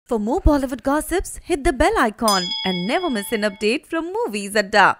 For more Bollywood gossips, hit the bell icon and never miss an update from Movies Adda.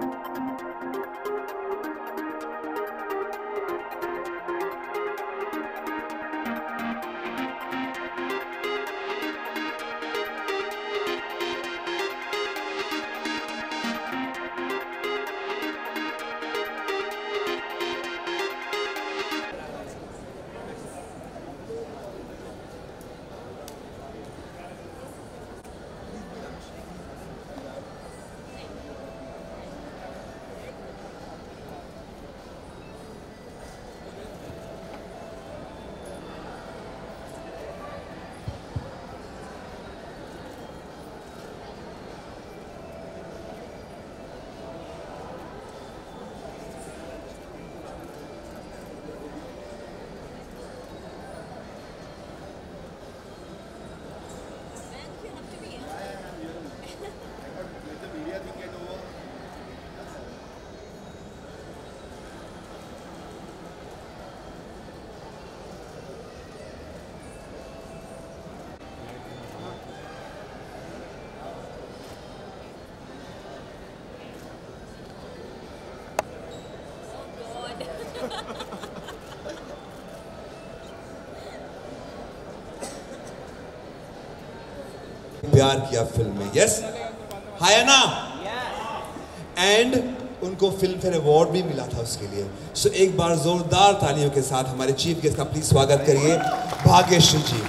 प्यार किया film में yes है ना and उनको film fair award भी मिला था उसके लिए सो एक बार जोरदार तालियों के साथ हमारे चीफ गेस्ट का प्लीज स्वागत करिए Bhagyashree ji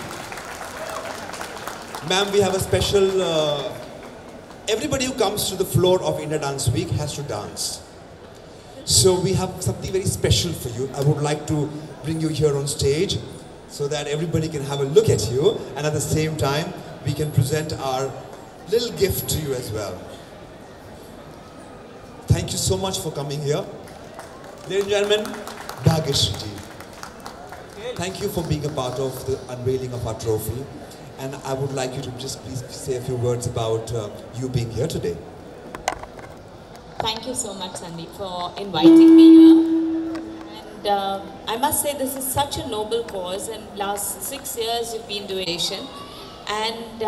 ma'am we have a special everybody who comes to the floor of India Dance Week has to dance so we have something very special for you I would like to bring you here on stage so that everybody can have a look at you and at the same time we can present our little gift to you as well. Thank you so much for coming here. Ladies and gentlemen, Bhagyashree ji. Thank you for being a part of the unveiling of our trophy. And I would like you to just please say a few words about you being here today. Thank you so much, Sandeep, for inviting me here. And I must say this is such a noble cause and last 6 years you've been doing it. And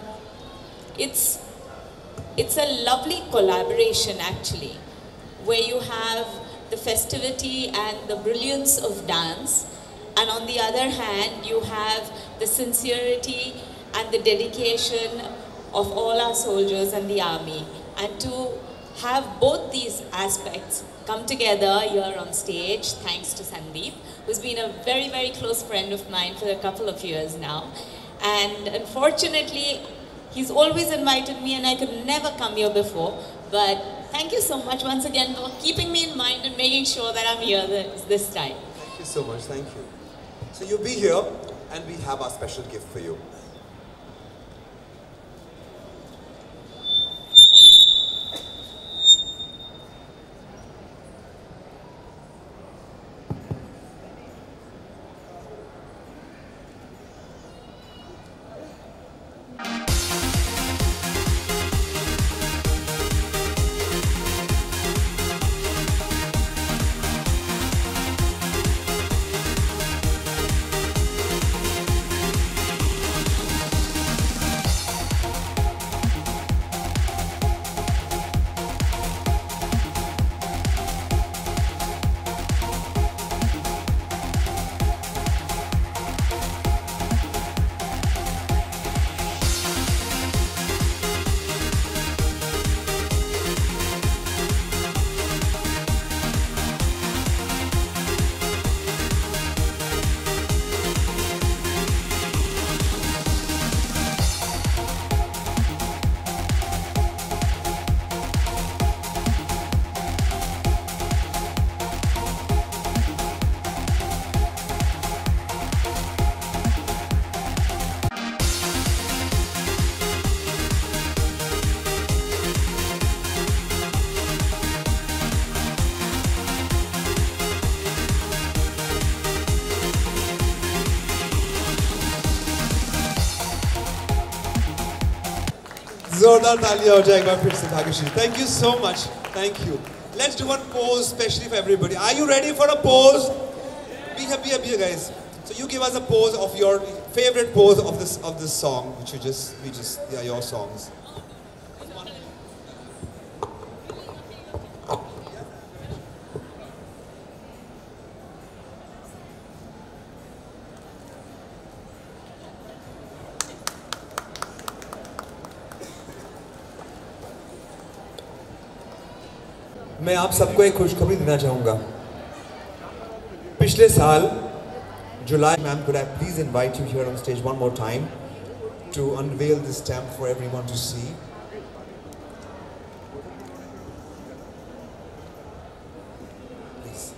it's a lovely collaboration actually, where you have the festivity and the brilliance of dance, and on the other hand you have the sincerity and the dedication of all our soldiers and the army. And to have both these aspects come together here on stage, thanks to Sandeep, who's been a very, very close friend of mine for a couple of years now. And unfortunately, he's always invited me and I could never come here before. But thank you so much once again for keeping me in mind and making sure that I'm here this time. Thank you so much, thank you. So you'll be here and we have our special gift for you. जोरदार तालियां हो जाए एक बार फिर से Bhagyashree Thank you so much. Thank you. Let's do one pose especially for everybody. Are you ready for a pose? Be here guys. So you give us a pose of your favorite pose of this song, which they are your songs. मैं आप सबको एक खुशखबरी देना चाहूँगा। पिछले साल जुलाई, ma'am, could I please invite you here on stage one more time to unveil this stamp for everyone to see? Please.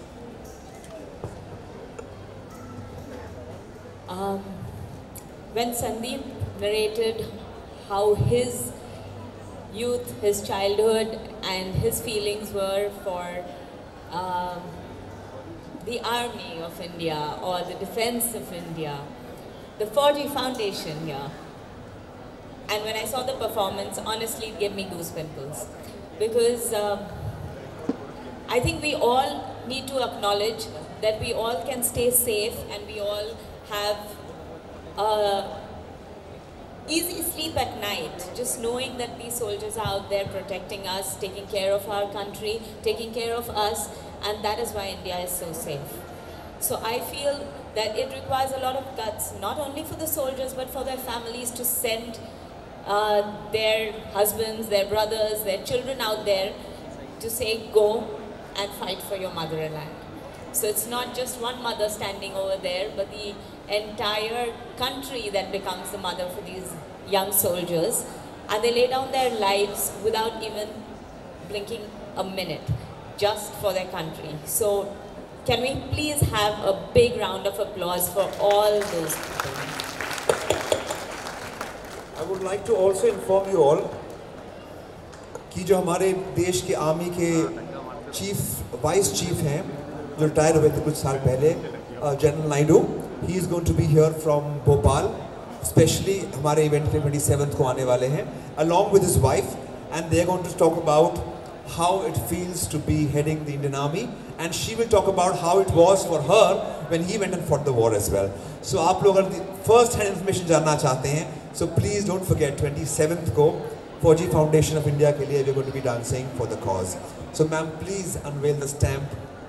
When Sandeep narrated how his youth, his childhood and his feelings were for the Army of India or the Defense of India, the 4G Foundation here, and when I saw the performance, honestly it gave me goosepimples, because I think we all need to acknowledge that we all can stay safe and we all have easy sleep at night, just knowing that these soldiers are out there protecting us, taking care of our country, taking care of us, and that is why India is so safe. So I feel that it requires a lot of guts, not only for the soldiers but for their families, to send their husbands, their brothers, their children out there to say go and fight for your motherland. So it's not just one mother standing over there, but the entire country that becomes the mother for these young soldiers, and they lay down their lives without even blinking a minute, just for their country. So can we please have a big round of applause for all those people? I would like to also inform you all कि जो हमारे देश के army के vice chief हैं, जो retire हुए थे कुछ साल पहले, general Naidu, he is going to be here from Bhopal, especially हमारे इवेंट के 27th को आने वाले हैं, along with his wife, and they are going to talk about how it feels to be heading the Indian Army, and she will talk about how it was for her when he went and fought the war as well. So आप लोग अगर first hand information जानना चाहते हैं, so please don't forget 27th को 4G Foundation of India के लिए we are going to be dancing for the cause. So ma'am, please unveil the stamp.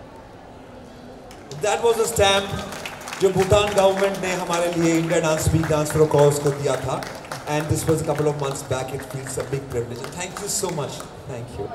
That was the stamp जो Bhutan government ने हमारे लिए इंडिया डांस फॉर कॉज को दिया था, and this was a couple of months back. It feels a big privilege, and thank you so much. Thank you.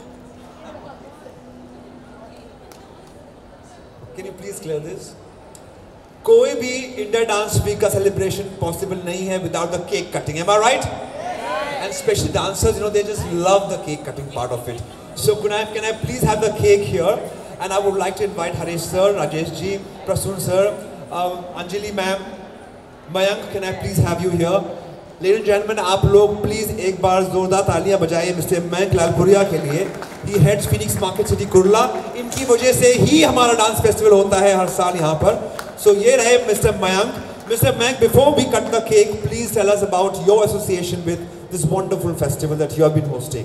Can you please clear this? कोई भी India dance week का celebration possible नहीं है without the cake cutting. Am I right? And especially dancers, you know, they just love the cake cutting part of it. So can I please have the cake here? And I would like to invite Harish sir, Rajesh ji, Prasoon sir, Anjali ma'am, Mayank, can I please have you here? Ladies and gentlemen, आप लोग please एक बार जोरदार तालियां बजाइए mister Mayank लालपुरिया के लिए. He heads Phoenix Market City Kurla. इनकी वजह से ही हमारा डांस फेस्टिवल होता है हर साल यहाँ पर. So ये रहे mister Mayank. Mr. Mayank, before we cut the cake, please tell us about your association with this wonderful festival that you have been hosting.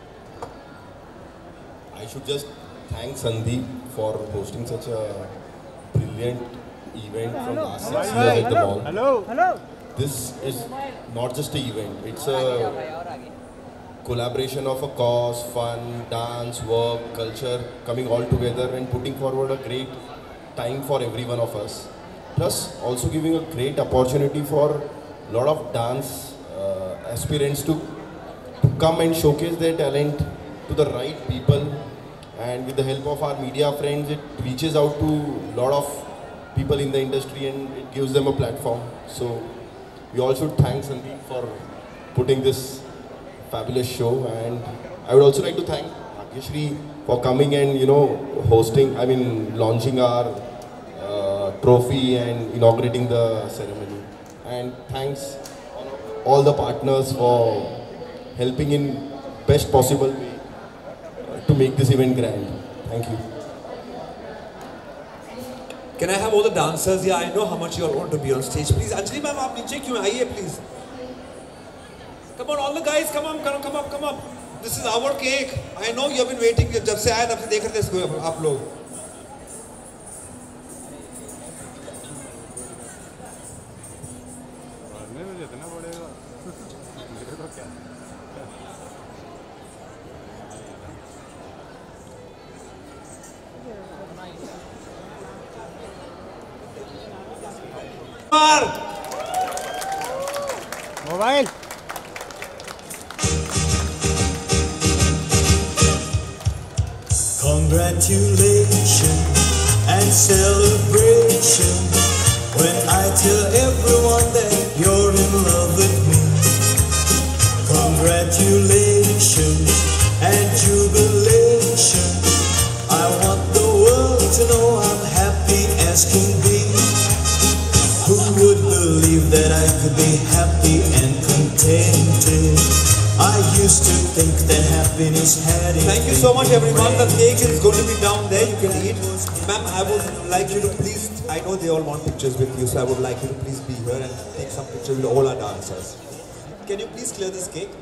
I should just thank Sandeep for hosting such a brilliant event from last 6 years at the mall. Hello. This is not just an event, it's a collaboration of a cause, fun, dance, work, culture coming all together and putting forward a great time for every one of us. Plus also giving a great opportunity for a lot of dance aspirants to come and showcase their talent to the right people, and with the help of our media friends it reaches out to a lot of people in the industry and it gives them a platform. So we all should thank Sandeep for putting this fabulous show, and I would also like to thank Bhagyashree for coming and launching our trophy and inaugurating the ceremony. And thanks all the partners for helping in best possible way to make this event grand. Thank you. Can I have all the dancers? Yeah, I know how much you all want to be on stage. Please, Anjali ma'am, आप नीचे क्यों आइए please? Come on, all the guys, come up. This is our cake. I know you have been waiting. जब से आया तब से देख रहे थे इसको आप लोग. Mobile Congratulations and celebration when I tell everyone that you're in love with me. Congratulations and jubilation. I want the world to know I'm happy as can be. Who would believe that I could be happy and contented? I used to think that happiness had it. Thank you so much, everyone. The cake is going to be down there. You can eat. Ma'am, I would like you to please, I know they all want pictures with you, so I would like you to please be here and take some pictures with all our dancers. Can you please clear this cake?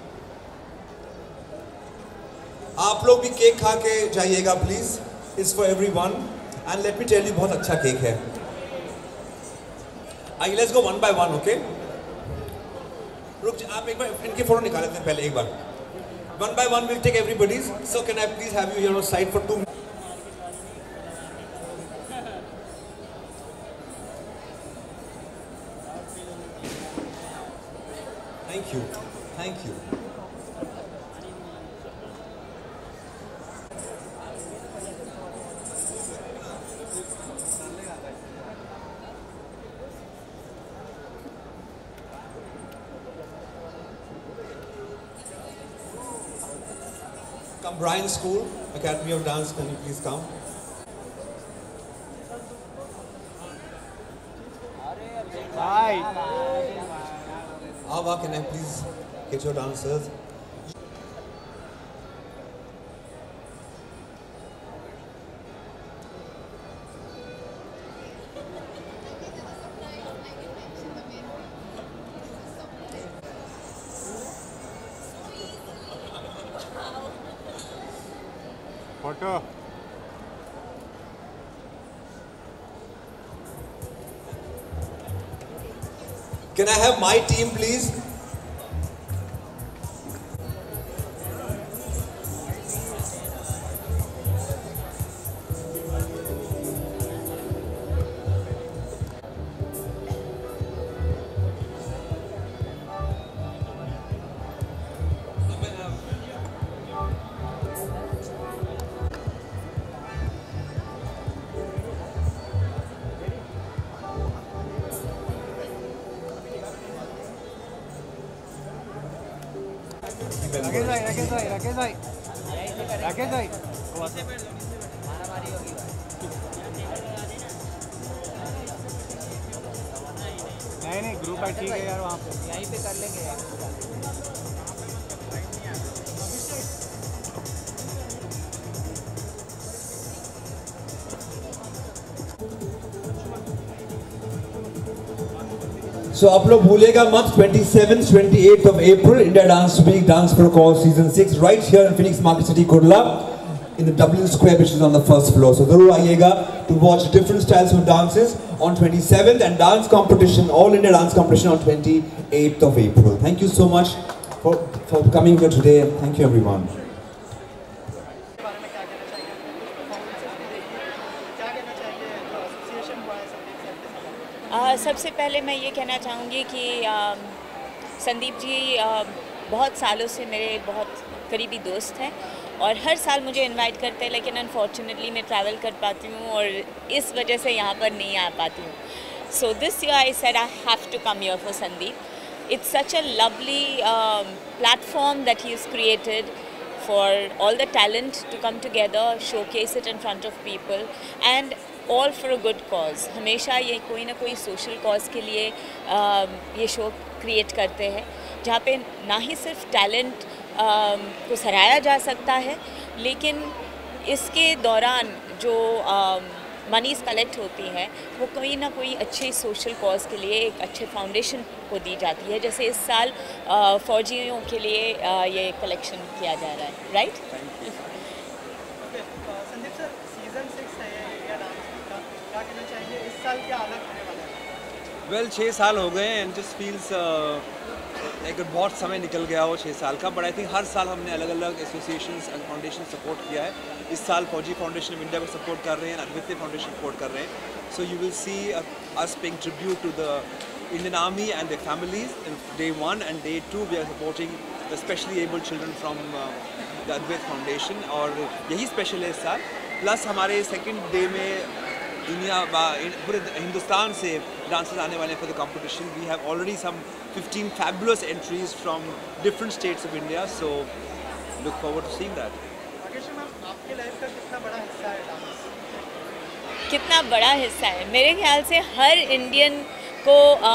आप लोग भी cake खा के जाइएगा please. It's for everyone. And let me tell you, बहुत अच्छा cake है. आइए, let's go one by one, okay? रुक, आप एक बार इनकी फोटो निकाल लेते हैं पहले एक बार. One by one we'll take everybody's. So can I please have you here on side for 2 minutes? Thank you. Thank you. Come, Bryan School, Academy of Dance, can you please come? Hi. Ava, can I please get your dancers? Photo Can I have my team, please? Rakesh भाई नहीं group है, ठीक है यार, वहाँ पे यहीं पे कर लेंगे यार. So आप लोग भूलेगा मत, 27th, 28th of April, India Dance Week, Dance for a Cause Season 6, right here in Phoenix Market City, Kurla, in the Dublin Square, which is on the first floor. So जरूर आइएगा to watch different styles of dances on 27th and dance competition, all India dance competition on 28th of April. Thank you so much for coming here today. Thank you everyone. सबसे पहले मैं ये कहना चाहूँगी कि संदीप जी बहुत सालों से मेरे बहुत करीबी दोस्त हैं और हर साल मुझे इनवाइट करते हैं, लेकिन अनफॉर्चुनेटली मैं ट्रैवल कर पाती हूँ और इस वजह से यहाँ पर नहीं आ पाती हूँ. So this year I said I have to come here for Sandeep. It's such a lovely platform that he is created for all the talent to come together, showcase it in front of people and all for a good cause. हमेशा ये कोई ना कोई social cause के लिए ये show create करते हैं जहाँ पे ना ही सिर्फ टैलेंट को सराहा जा सकता है, लेकिन इसके दौरान जो मनीज़ कलेक्ट होती हैं वो कोई ना कोई अच्छे सोशल कॉज के लिए एक अच्छे फाउंडेशन को दी जाती है. जैसे इस साल फौजियों के लिए ये कलेक्शन किया जा रहा है, राइट? संदीप सर, सीजन 6 है इंडिया डांस का, क्या कहना चाहिए इस साल क्या अलग होने वाला है? वेल 6 साल हो गए एंड जस्ट फील्स एक बहुत समय निकल गया हो 6 साल का, बट आई थिंक हर साल हमने अलग अलग एसोसिएशंस एंड फाउंडेशन सपोर्ट किया है. इस साल फौजी फाउंडेशन ऑफ इंडिया को सपोर्ट कर रहे हैं, अद्वितीय फाउंडेशन सपोर्ट कर रहे हैं. So you will see us paying tribute to the Indian Army and their families in day 1 and day 2 we are supporting the specially abled children from the Advait Foundation और यही special है इस साल plus हमारे second day में दुनिया पूरे हिंदुस्तान से डांसर्स आने वाले for the competition we have already some 15 fabulous entries from different states of India so look forward to seeing that. Rakesh ma'am आपके लाइफ का कितना बड़ा हिस्सा है डांस? कितना बड़ा हिस्सा है मेरे ख्याल से हर इंडियन को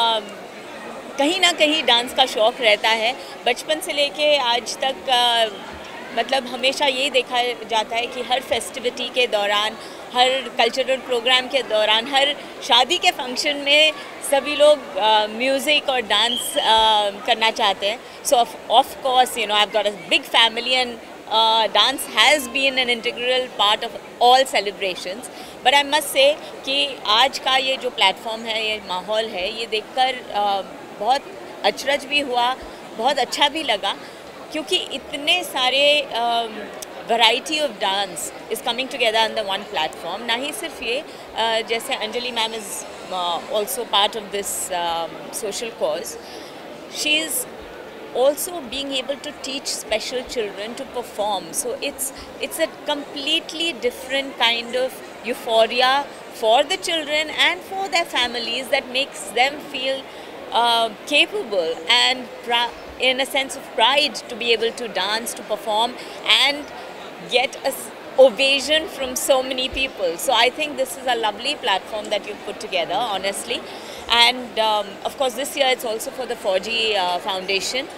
कहीं ना कहीं डांस का शौक़ रहता है बचपन से लेके आज तक मतलब हमेशा यही देखा जाता है कि हर फेस्टिविटी के दौरान हर कल्चरल प्रोग्राम के दौरान हर शादी के फंक्शन में सभी लोग म्यूज़िक और डांस करना चाहते हैं so of course you know I have got a big family and dance has been an integral part of all celebrations but I must say कि आज का ये जो प्लेटफॉर्म है ये माहौल है ये देखकर बहुत अचरज भी हुआ बहुत अच्छा भी लगा क्योंकि इतने सारे variety of dance is coming together under one platform ना ही सिर्फ ये जैसे Anjali ma'am is also part of this social cause she is also being able to teach special children to perform so it's a completely different kind of euphoria for the children and for their families that makes them feel capable and in a sense of pride to be able to dance to perform and get a ovation from so many people so I think this is a lovely platform that you've put together honestly and of course this year it's also for the 4G Foundation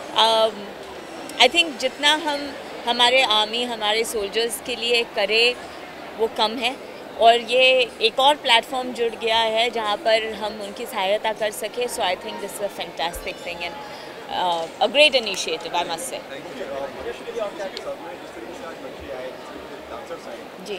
I think जितना हम हमारे army हमारे soldiers के लिए करें वो कम है और ये एक और प्लेटफॉर्म जुड़ गया है जहाँ पर हम उनकी सहायता कर सकें so I think this is a fantastic thing and a great initiative I must say जी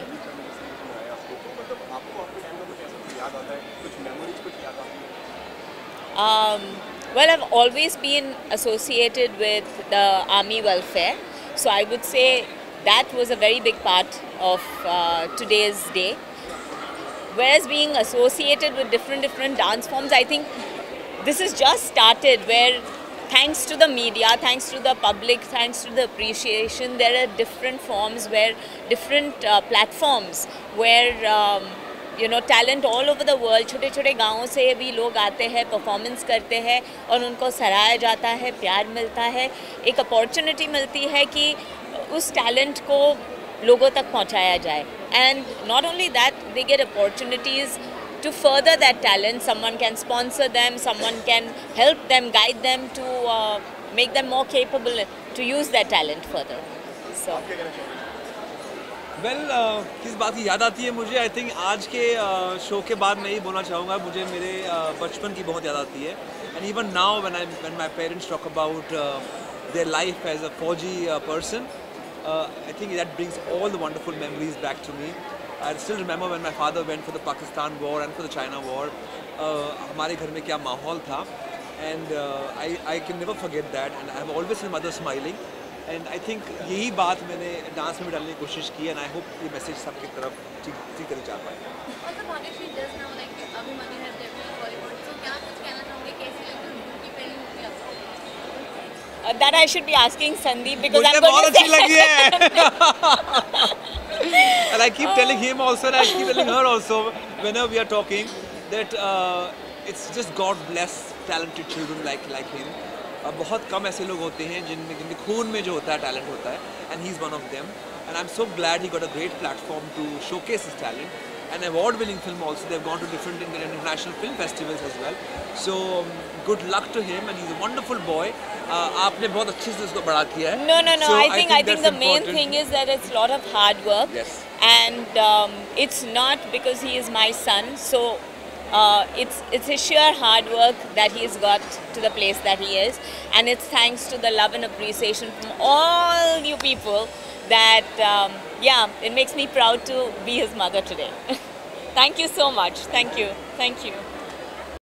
Well, I've always been associated with the army welfare, so I would say that was a very big part of today's day. Whereas being associated with different dance forms, I think this has just started where thanks to the media, thanks to the public, thanks to the appreciation, there are different forms where different platforms where you know talent all over the world छोटे छोटे गाँवों से भी लोग आते हैं performance करते हैं और उनको सराहा जाता है प्यार मिलता है एक अपॉर्चुनिटी मिलती है कि उस टैलेंट को लोगों तक पहुंचाया जाए and not only that they get opportunities to further that talent someone can sponsor them someone can help them guide them to make them more capable to use that talent further so well किस बात की याद आती है मुझे I think आज के show के बाद मैं ये बोलना चाहूँगा मुझे मेरे बचपन की बहुत याद आती है and even now when my parents talk about their life as a फौजी person I think that brings all the wonderful memories back to me I still remember when my father went for the Pakistan war and for the China war हमारे घर में क्या माहौल था and I can never forget that and I have always seen mother smiling and I think यही बात मैंने dance में डालने की कोशिश की एंड आई होप ये मैसेज सबकी तरफ ठीक तरह जा पाए That I should be asking Sandeep because I'm बहुत अच्छी लगी है and I keep Oh. telling him also and I keep telling her also whenever we are talking that it's just God bless talented children like him. बहुत कम ऐसे लोग होते हैं जिनके खून में जो होता है टैलेंट होता है and he is one of them and I am so glad he got a great platform to showcase his talent and award winning film also they have gone to different international film festivals as well so good luck to him and he is a wonderful boy आपने बहुत अच्छे से उसको बड़ा किया है No, So I think the that's main important. thing is that it's a lot of hard work Yes. and it's not because he is my son so it's his sheer hard work that he's got to the place that he is and it's thanks to the love and appreciation from all you people that yeah it makes me proud to be his mother today. Thank you so much. Thank you.